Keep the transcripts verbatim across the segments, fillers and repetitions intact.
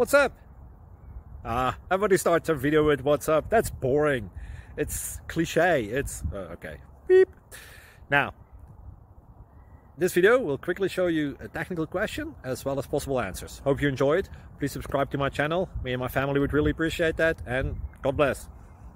What's up? Ah, everybody starts a video with what's up. That's boring. It's cliche. It's uh, okay. Beep. Now, this video will quickly show you a technical question as well as possible answers. Hope you enjoyed. Please subscribe to my channel. Me and my family would really appreciate that, and God bless.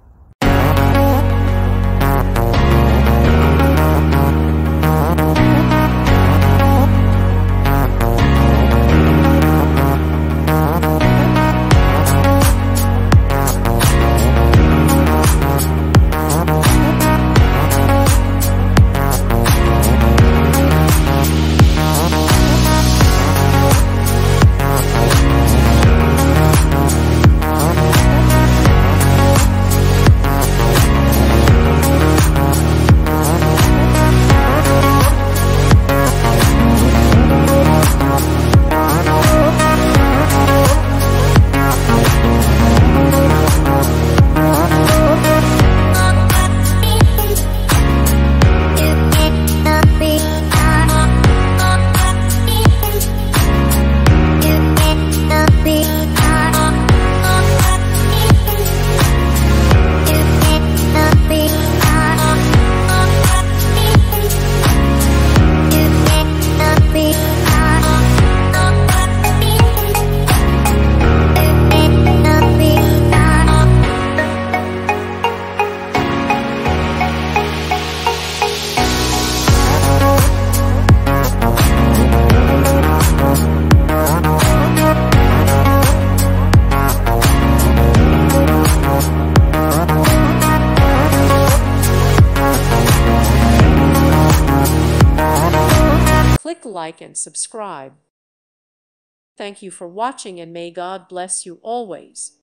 Click like and subscribe. Thank you for watching, and may God bless you always.